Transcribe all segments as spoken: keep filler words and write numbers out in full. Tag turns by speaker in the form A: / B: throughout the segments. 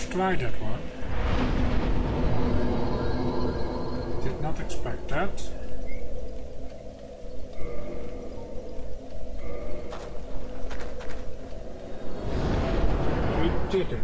A: Let's try that one. Did not expect that. We did it.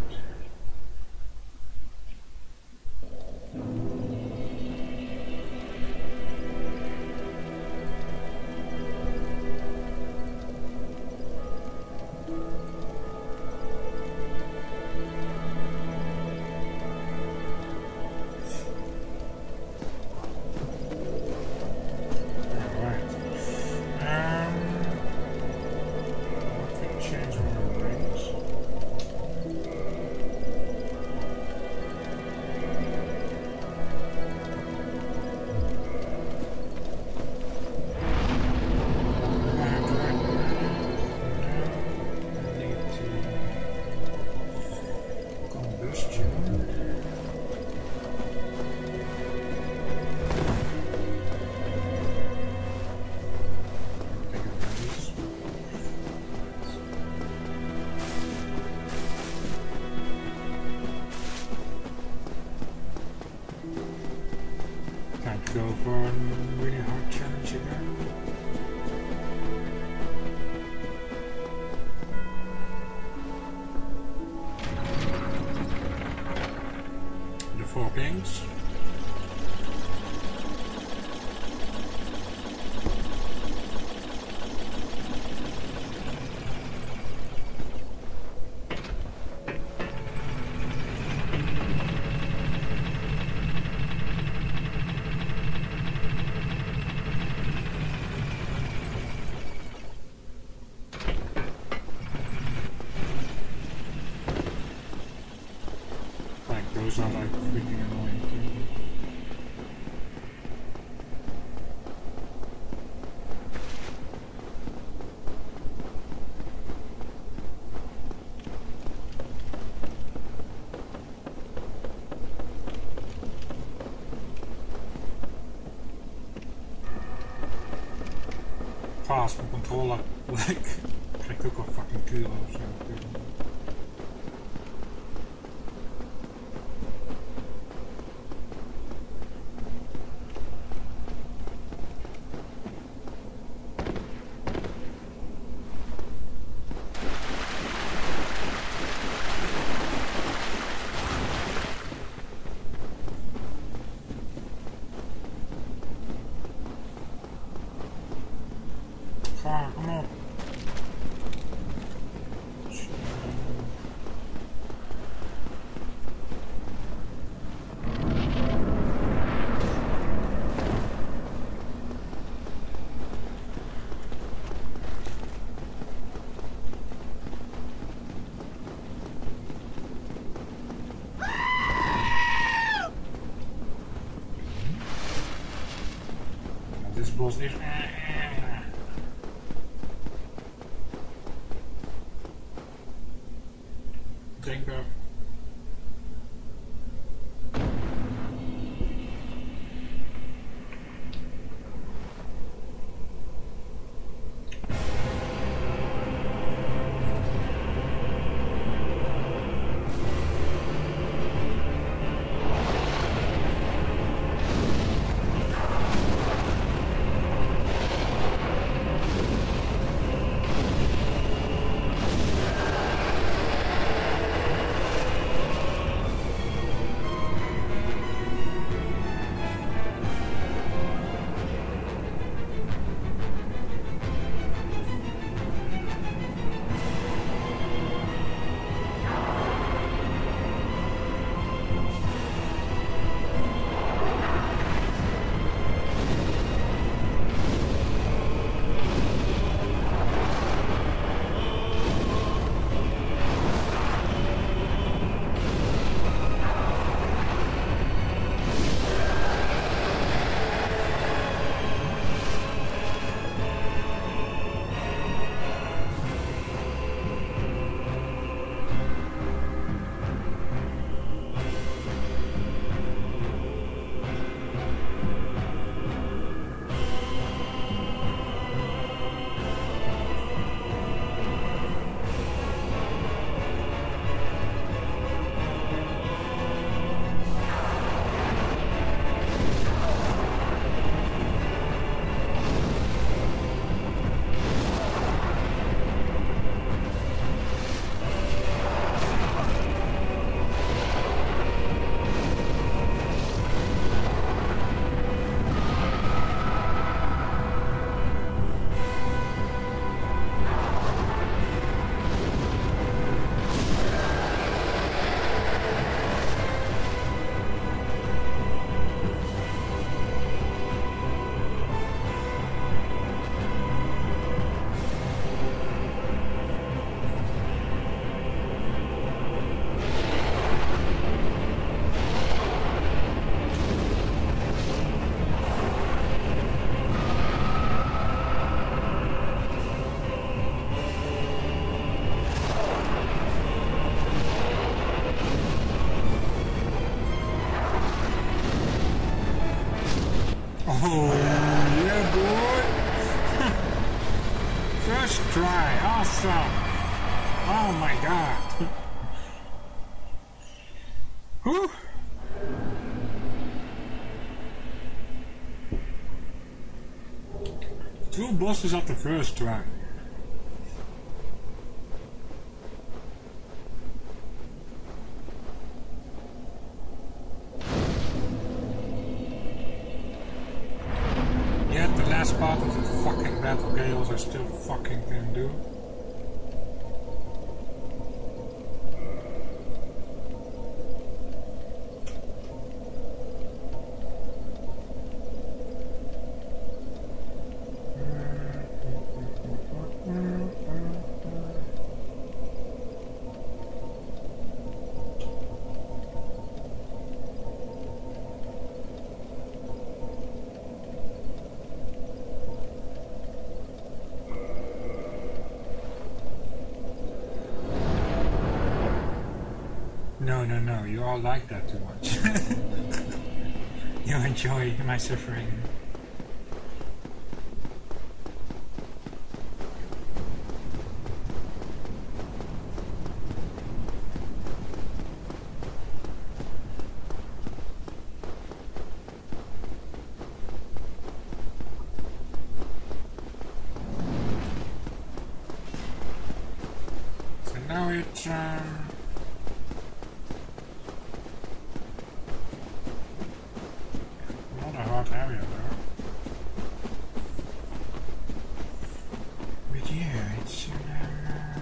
A: Go for a really hard challenge again. The four kings. Those are like freaking annoying too. Fast met controller, like, krijg ik ook wel fucking kilo of zo. Ah, come on. This boss is... Drinken. Oh, yeah, boy. First try. Awesome. Oh, my God. Whew. Two bosses at the first try. Yet the last part of the fucking Battle Gales I still fucking can do. No, no, no, you all like that too much. You enjoy my suffering. So now it's um hard area though. But yeah, it's uh,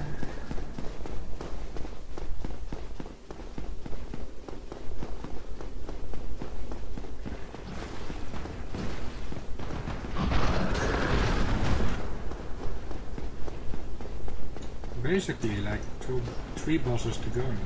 A: basically like two, three bosses to go now.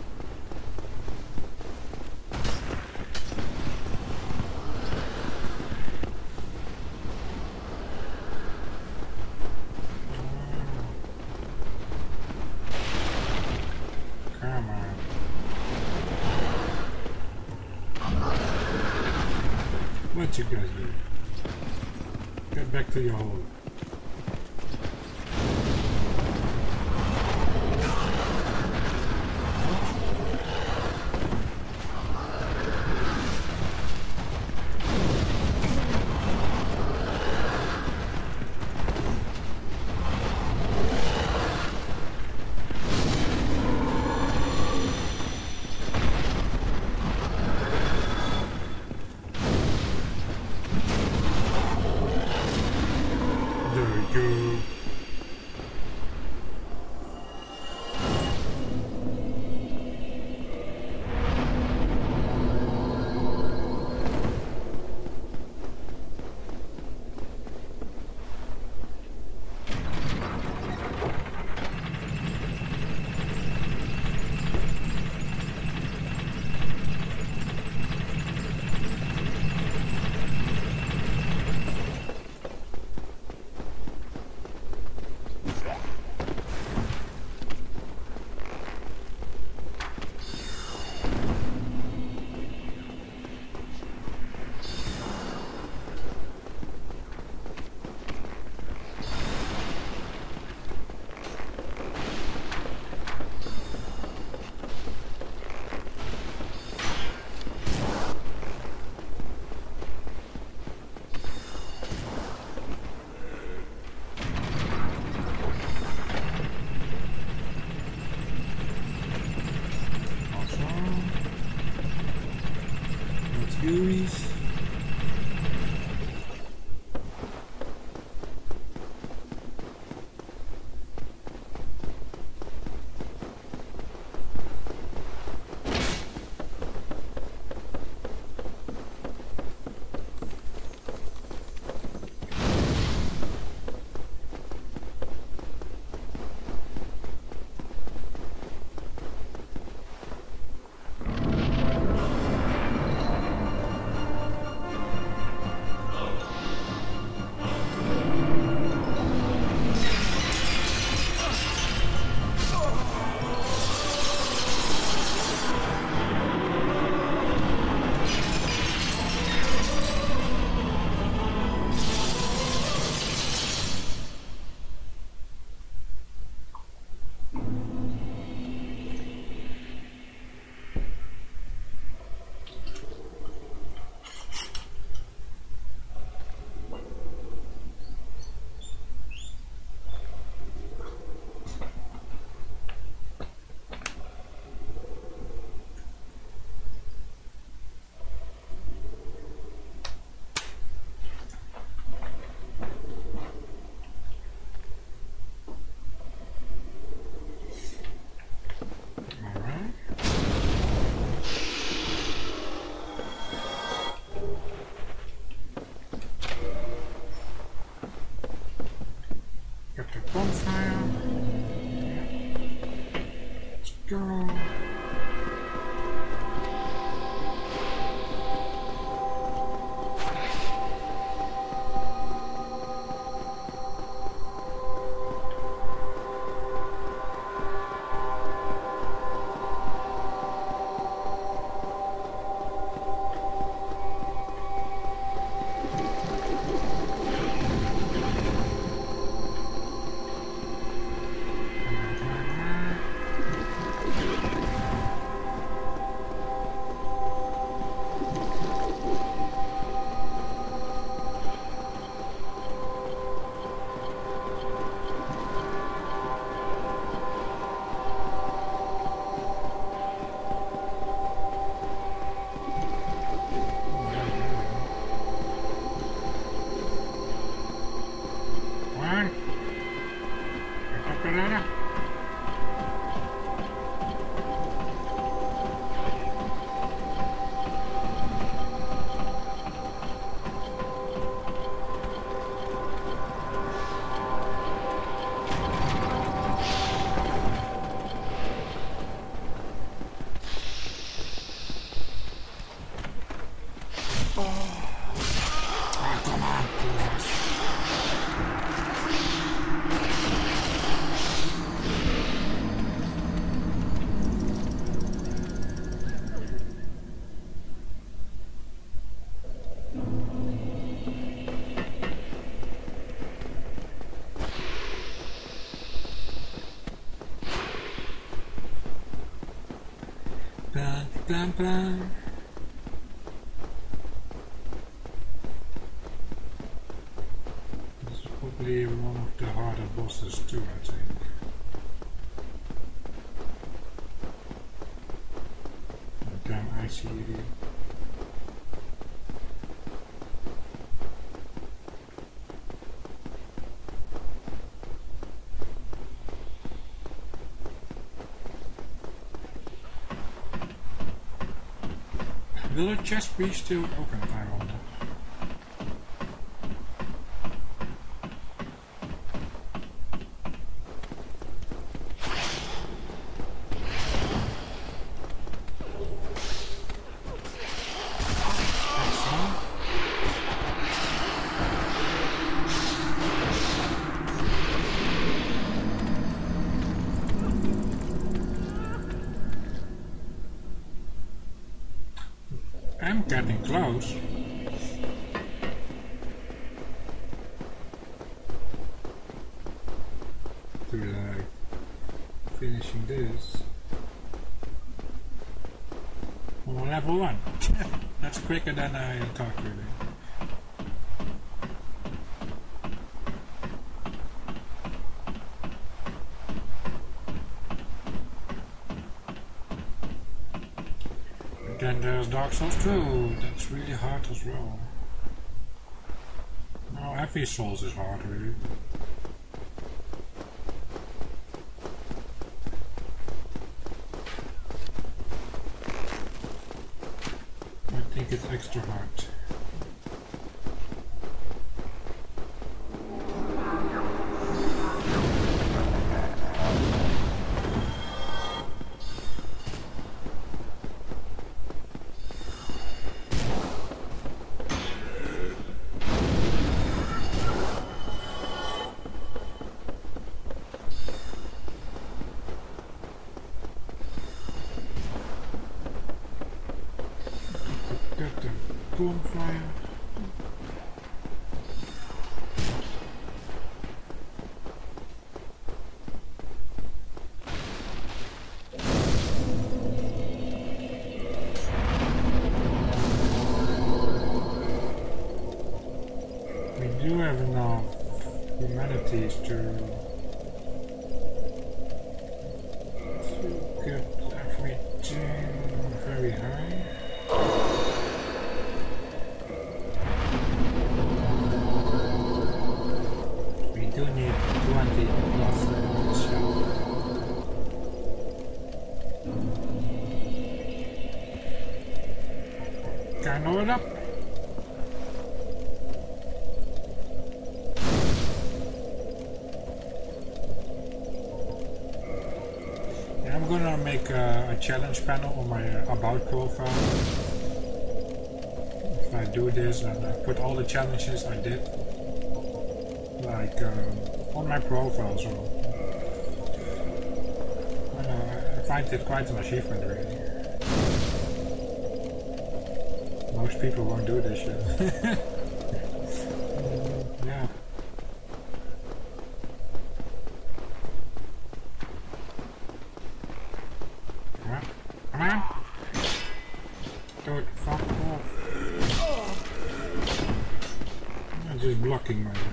A: What you guys do? Get back to your hole. bonfire. Let's go. Bam, bam. This is probably one of the harder bosses too, I think. Damn icy idiot. Will the chest be still open, I wonder? I'm getting close. To like finishing this. I'm on level one. That's quicker than I thought, really. Then there's Dark Souls two, that's really hard as well. No, every Souls is hard, really. I think it's extra hard. Bonfire. We do have enough humanities to, to get everything very high. We need twenty plus on the show. Can I load it up? gonna make a, a challenge panel on my uh, about profile. If I do this and I put all the challenges I did, like um, on my profile, so I know I find it quite an achievement really. Most people won't do this shit. Yeah. Come on. Dude, fuck off. I'm just blocking my way.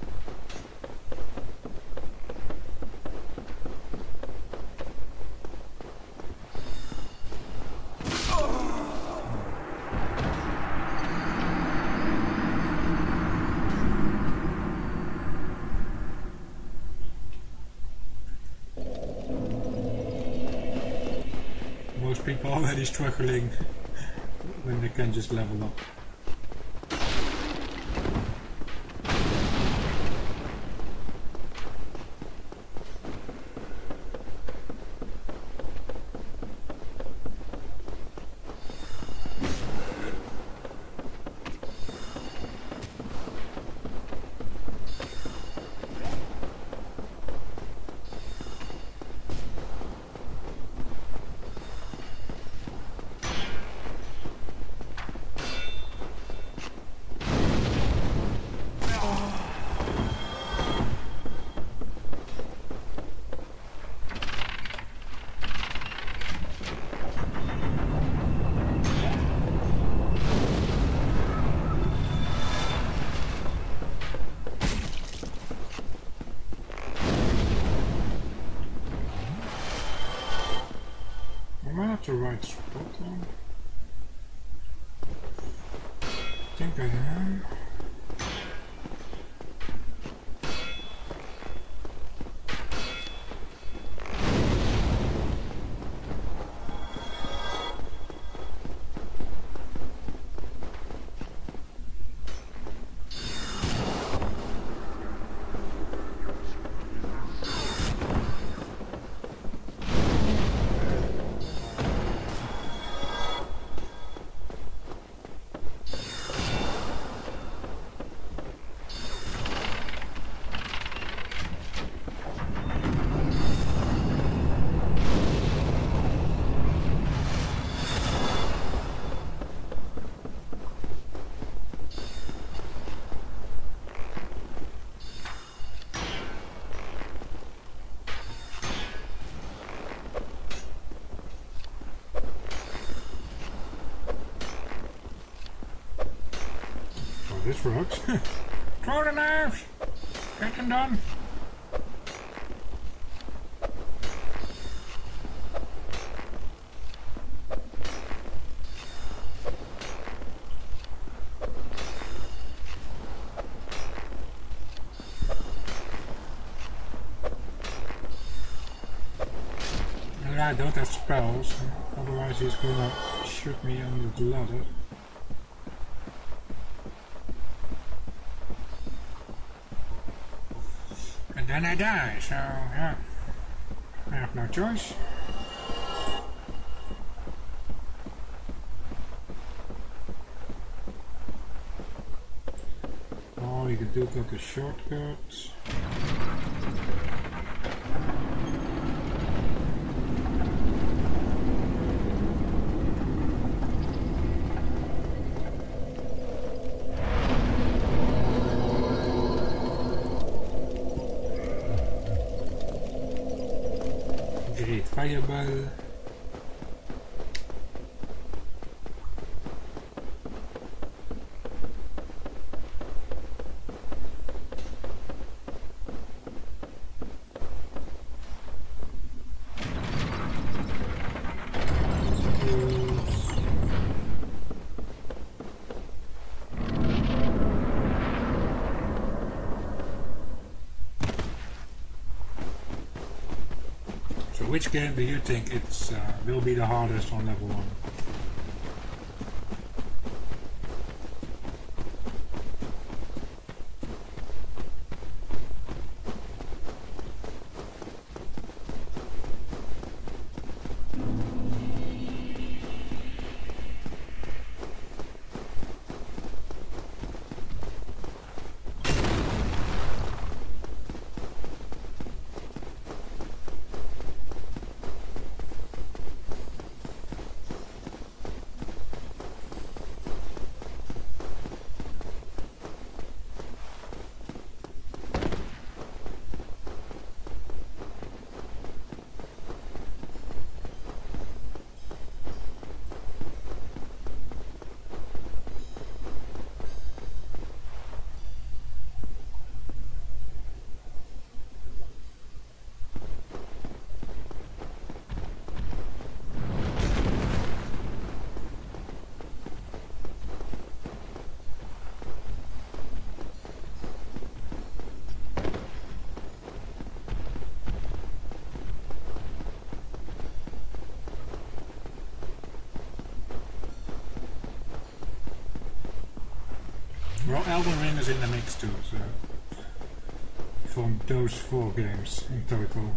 A: Most people already struggling when they can just level up. Am I at the right spot then? I think I am. This works. Throw the knives! Get them done! And I don't have spells, otherwise he's gonna shoot me under the ladder. And then I die, so yeah, I have no choice. All you can do is a shortcut. Great fireball. Which game do you think it's uh, will be the hardest on level one? Well, Elden Ring is in the mix too, so from those four games in total.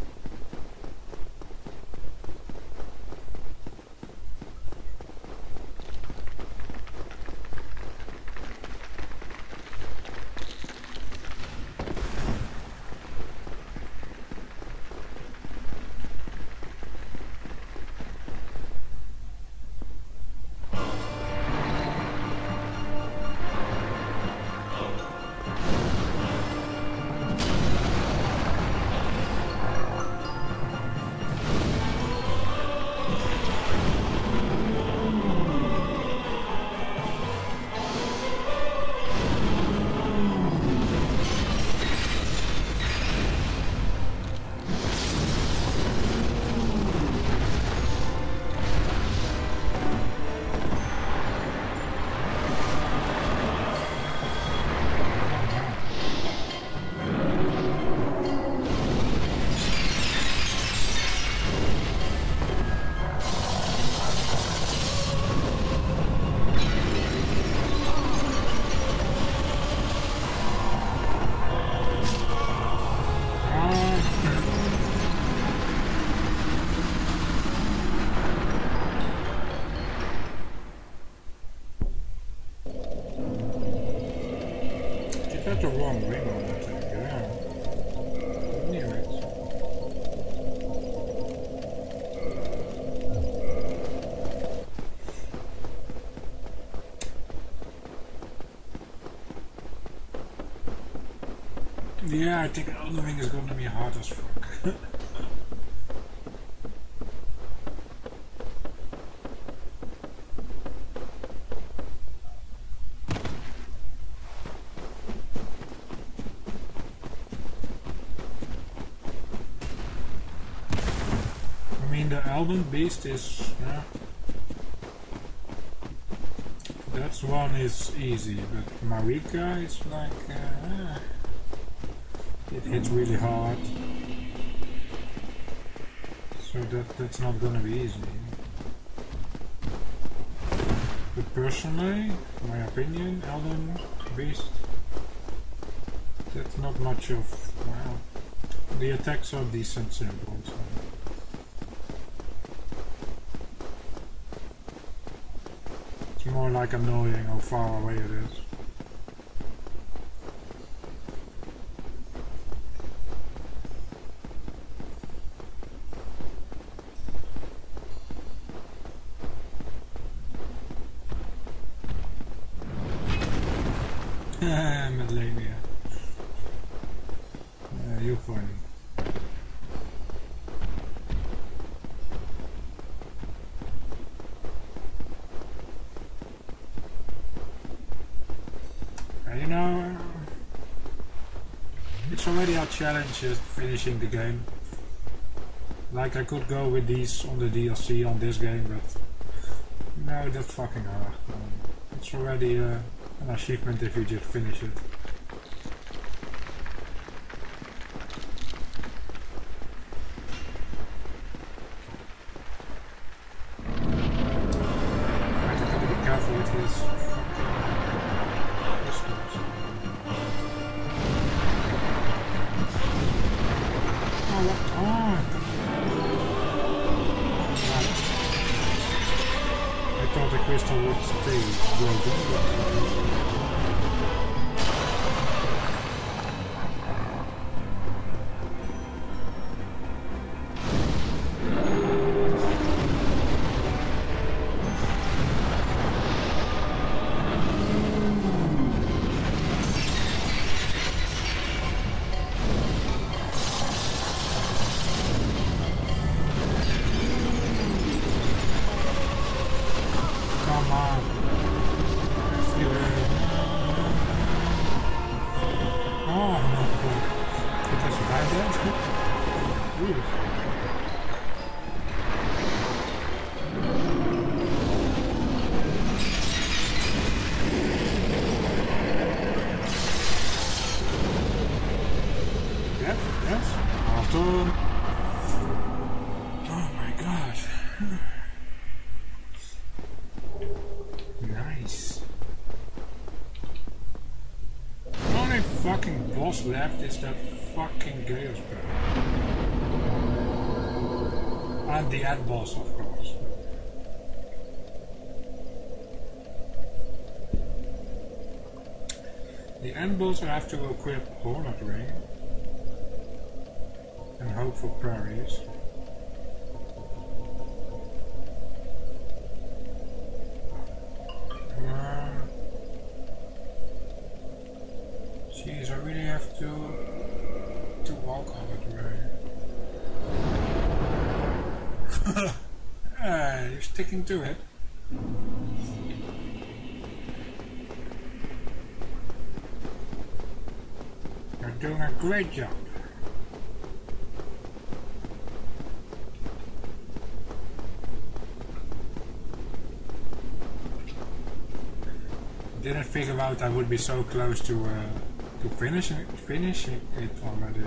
A: The wrong ring on that thing, yeah. Knew it. Yeah, I think Elden Ring is going to be hard as fuck. The Elden Beast is, yeah, that one is easy, but Marika is like, uh, it hits really hard, so that that's not gonna be easy. But personally, my opinion, Elden Beast, that's not much of, well, the attacks are decent simple, so. It's more like annoying how far away it is. Melania. Yeah, you're funny. You know, it's already a challenge just finishing the game. Like I could go with these on the D L C on this game, but no, that's fucking hard. Um, it's already uh, an achievement if you just finish it. I have to be careful with his crystal would stay broken. fucking boss left is that fucking Chaos Bear. And the end boss, of course. The end boss I have to equip Hornet Ring and hope for prairies. Um, Jeez, I really have to to walk on it, right? Ah, you're sticking to it. You're doing a great job. Didn't figure out I would be so close to uh, to finishing it, finishing it already.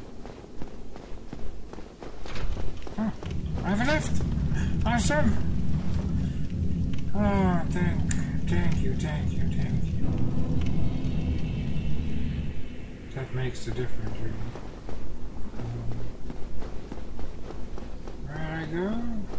A: Oh, I've left. Awesome. Oh, thank, thank you, thank you, thank you. That makes the difference, really. Um, where I go?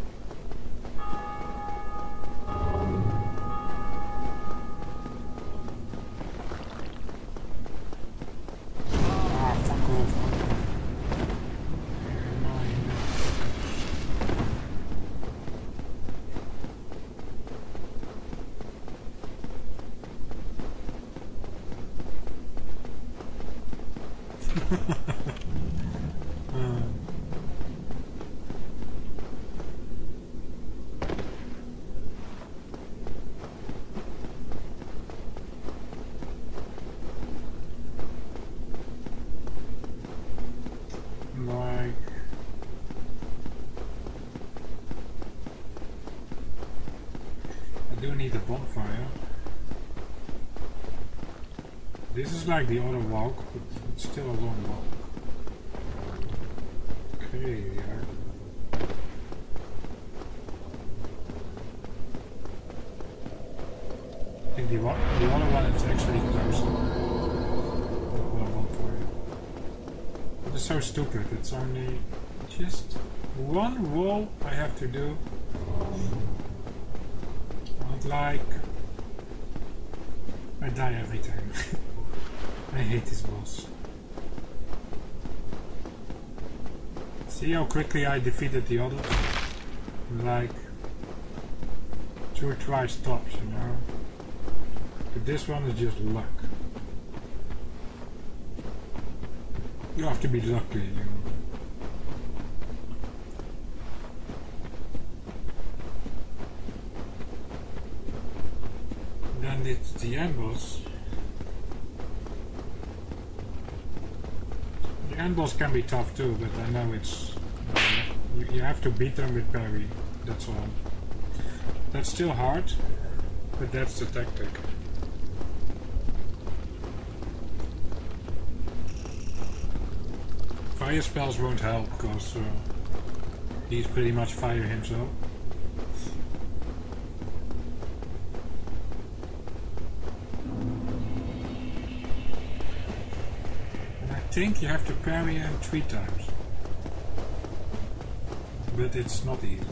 A: This is like the other walk, but it's still a long walk. Okay, yeah. I think the, one, the other one is actually closer. The other walk for you. But it's so stupid, it's only just one wall I have to do. Not like I die every time. I hate this boss. See how quickly I defeated the others? Like two or twice tops, you know? But this one is just luck. You have to be lucky, you know? Then it's the end boss. The end boss can be tough too, but I know it's... Uh, you, you have to beat them with parry, that's all. That's still hard, but that's the tactic. Fire spells won't help, because uh, he's pretty much fire himself. I think you have to parry him three times, but it's not easy.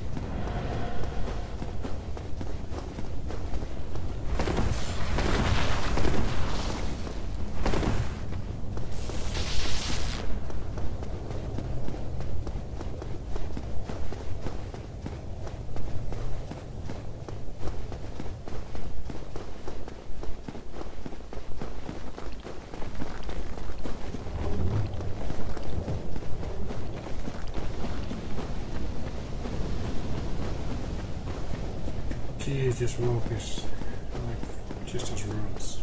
A: This rope is like just as rods.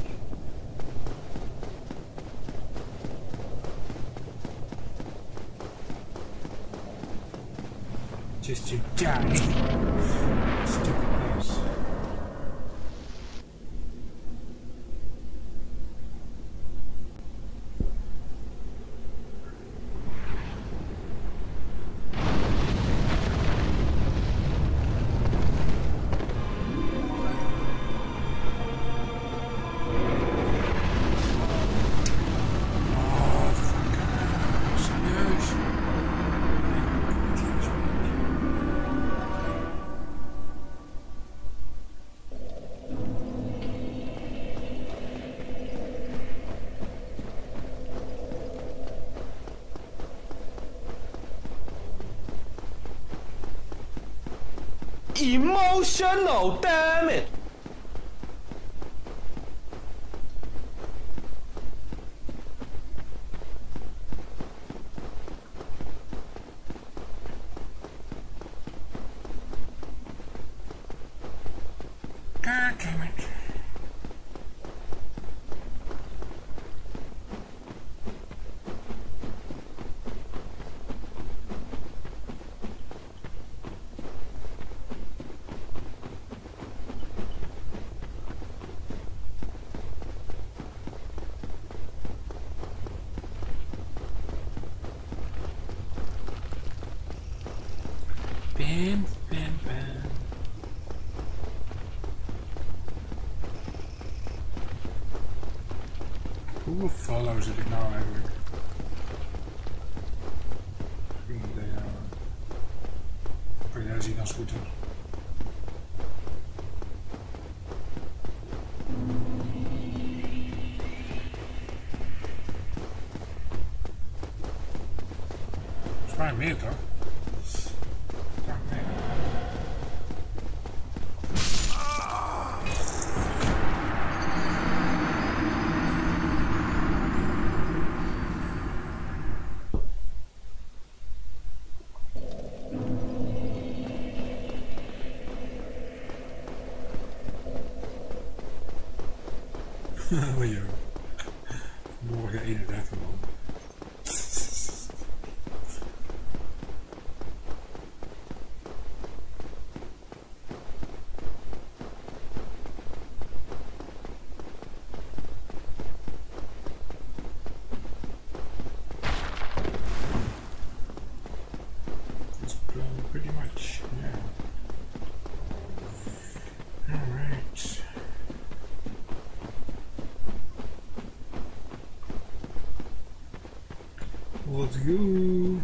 A: Just to die. Stupid boss.
B: Emotional, damn it!
A: God damn it. Bam, bam, bam. Who follows it now eigenlijk? Geen idee. Oh, jij ziet dan scooter. Volgens mij meer toch? Ja, nee. Oh joh. Morgen eenendertig man. That's pretty much, yeah. Alright. Let's go.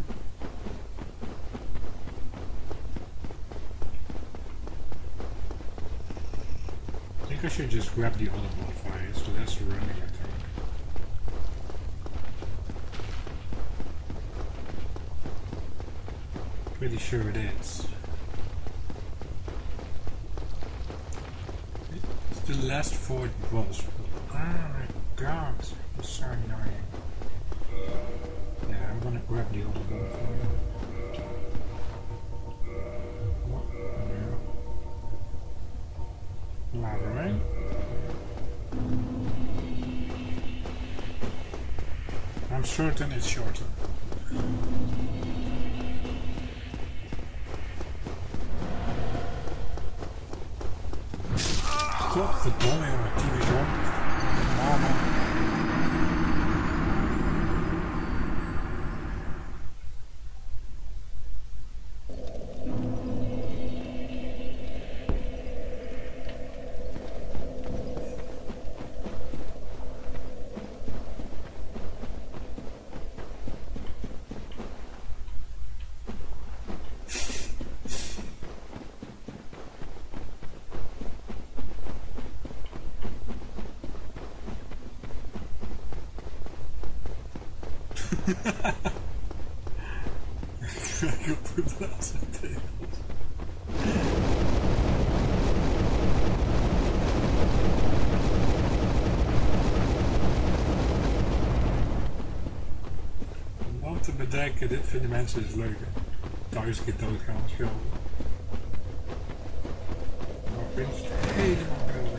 A: I think I should just grab the other modifier. It's less running, I think. Pretty sure it is. It's the last Ford boss. Oh my god, it's so annoying. Yeah, I'm gonna grab the other modifier. What? Yeah. Ladder, right? I'm certain it's shorter. Godverdomme jongen, T V on. Mama. I could put that on tables. Om te bedenken, dit vinden mensen dus leuk. Duizend keer doodgaan, schelden. Maar ik vind het helemaal geweldig.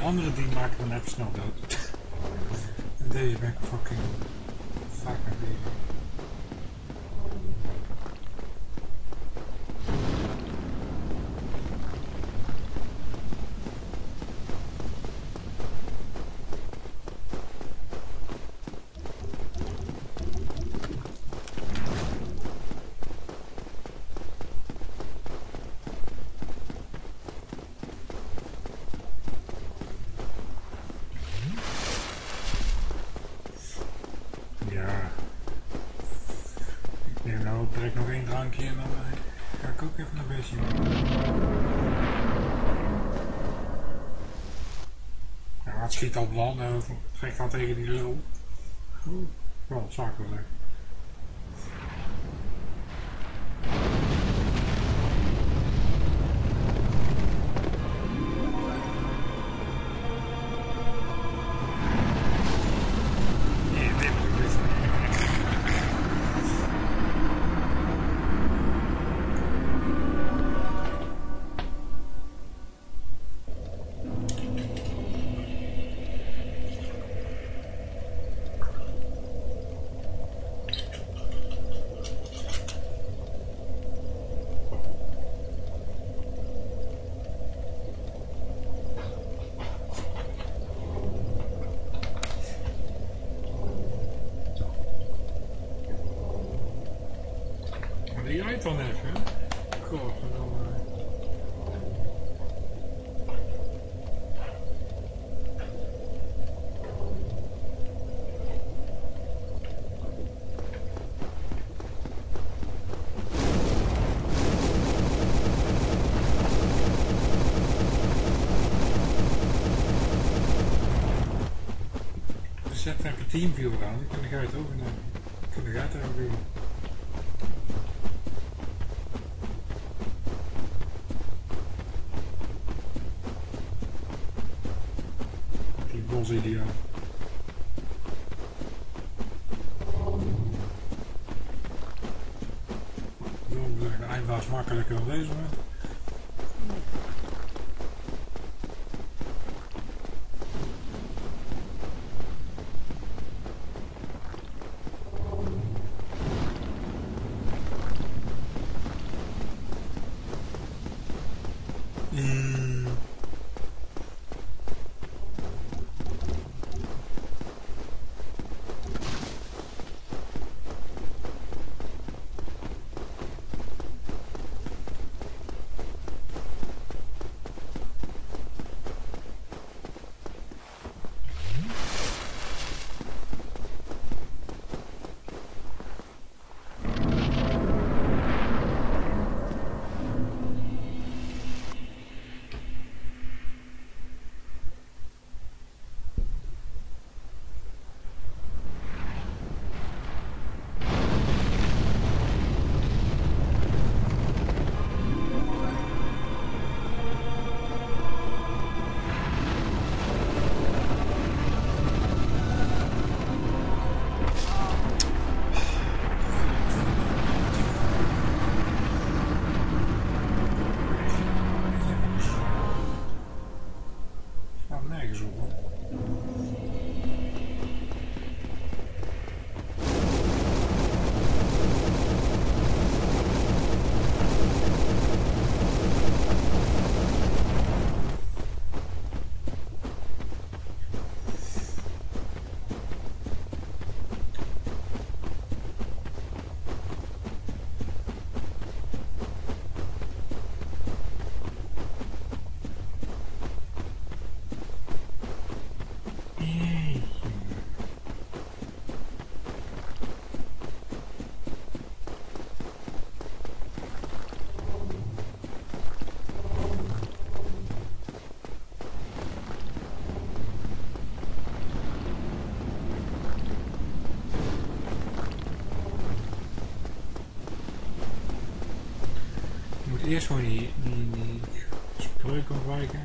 A: andere die maken dan even snel dood. En deze ben ik fucking vaak mee bezig. Trek nog één drankje en dan uh, ga ik ook even een beetje mee. Ja, het schiet al landen over. Trek dan tegen die lul. Oeh, wel, zou ik wel zeggen. Die uit dan even, god, dan zet even teamviewer aan, dan kun je het overnemen. Kun je het overnemen. Ideaal. De eindbaas makkelijker dan deze man. Eerst gewoon die, die, die spreuk ontwijken.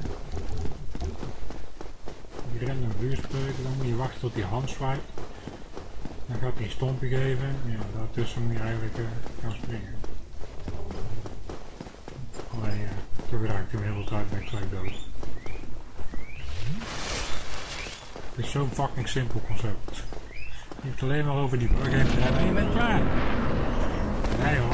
A: Die random vuurspreuken, dan moet je wachten tot die hand zwaait. Dan gaat hij een stompje geven. Ja, daartussen moet je eigenlijk uh, gaan springen. Alleen ja, toch raakt hij hem heel veel tijd ben ik gelijk dood. Het is zo'n fucking simpel concept. Je hebt alleen maar over die brug heen te rennen en je bent klaar. Nee hoor.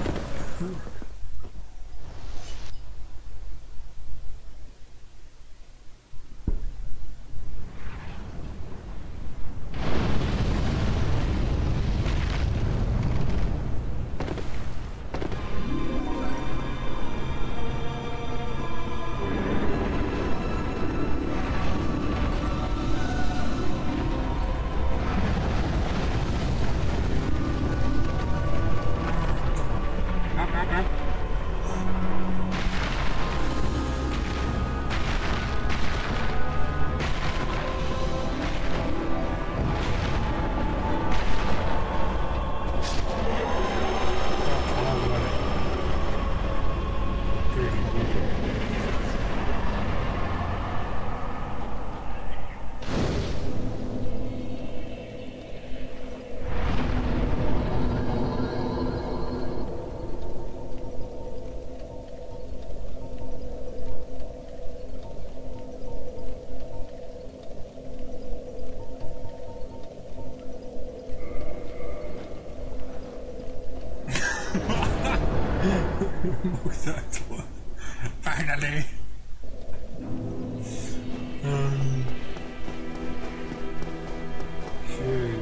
A: Mocht uit hoor. Finally. Um, shit.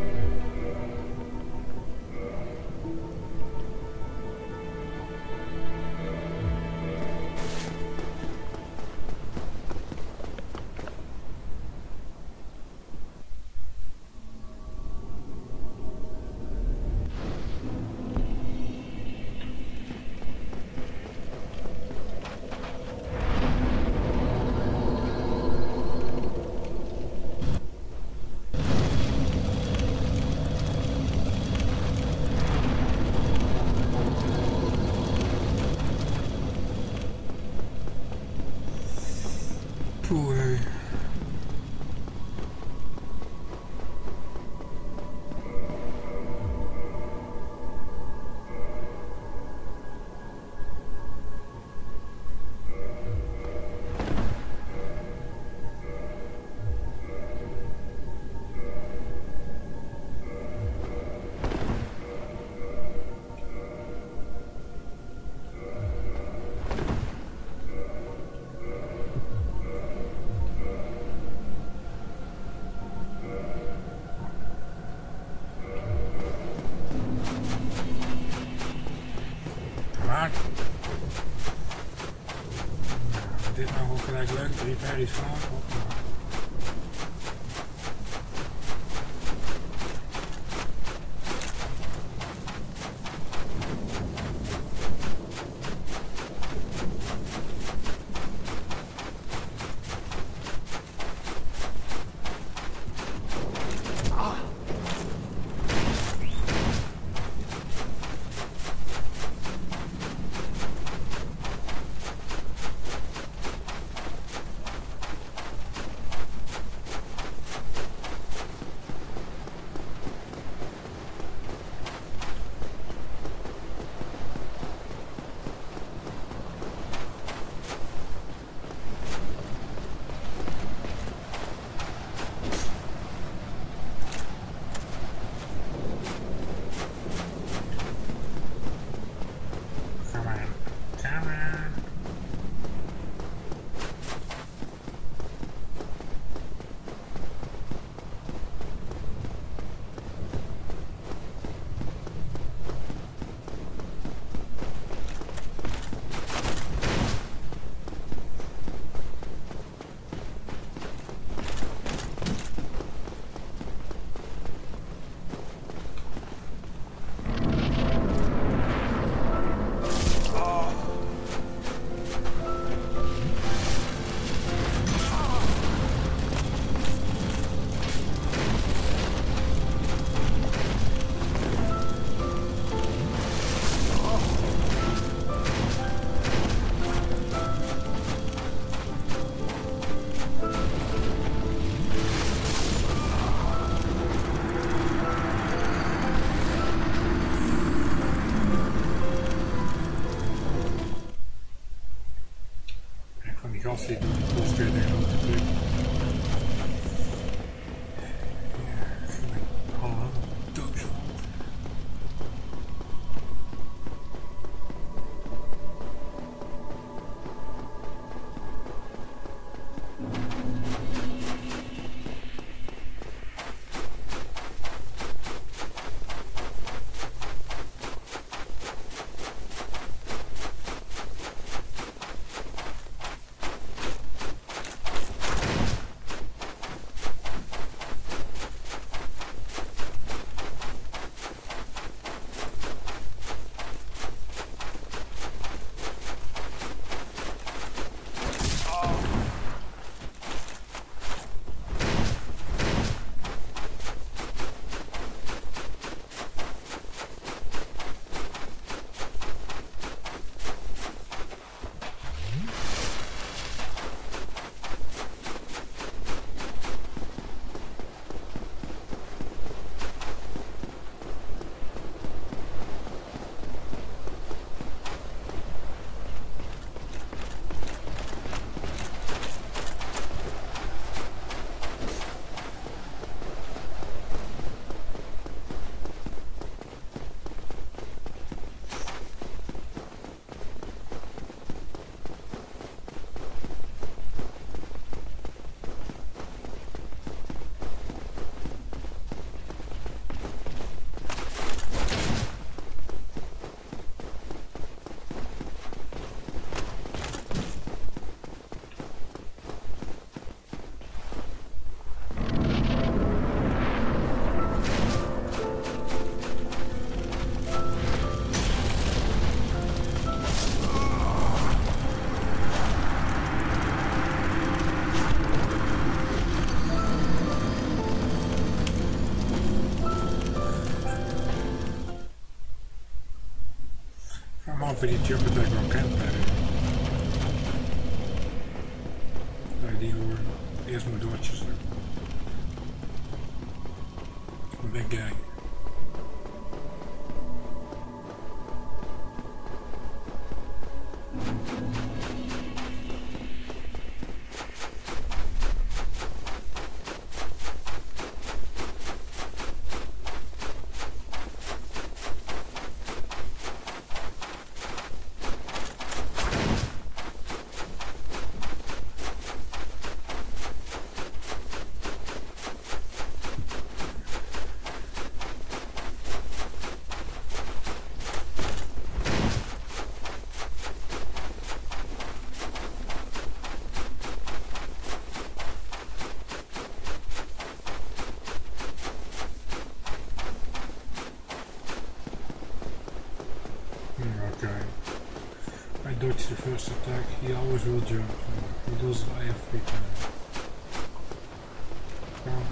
A: Poeh. Maar dit nou gewoon gelijk leuk, drie berries gaan. Die gast die doet de postcode in. over die jump attack wel kent bij bij die hoor. Eerst maar doortjes. Big gang. Okay. I dodged the first attack, he always will jump. He does it every time. Come.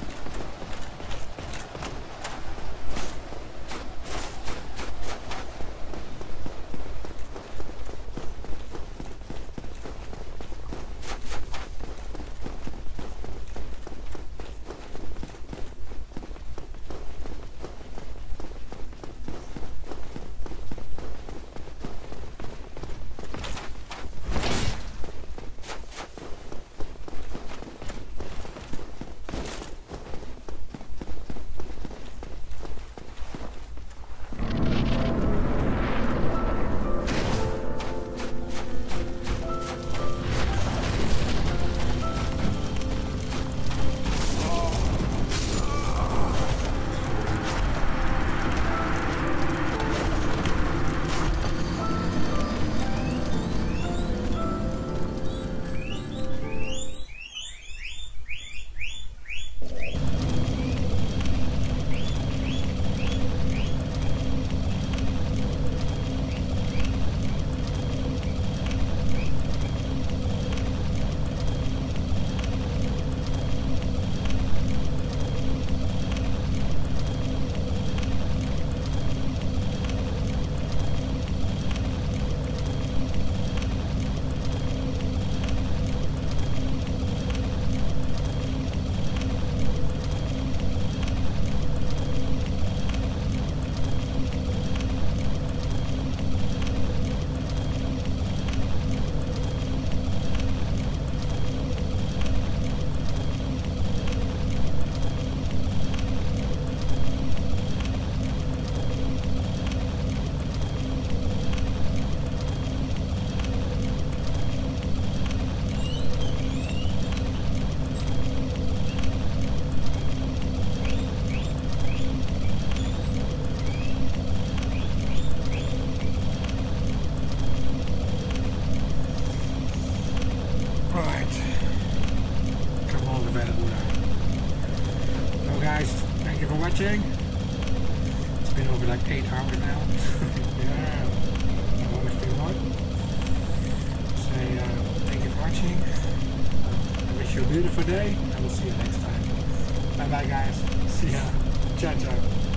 A: Watching. It's been over like eight hours now. Yeah, I've always been on. Say uh, thank you for watching. Uh, I wish you a beautiful day. I will see you next time. Bye bye guys. See ya. Ciao ciao.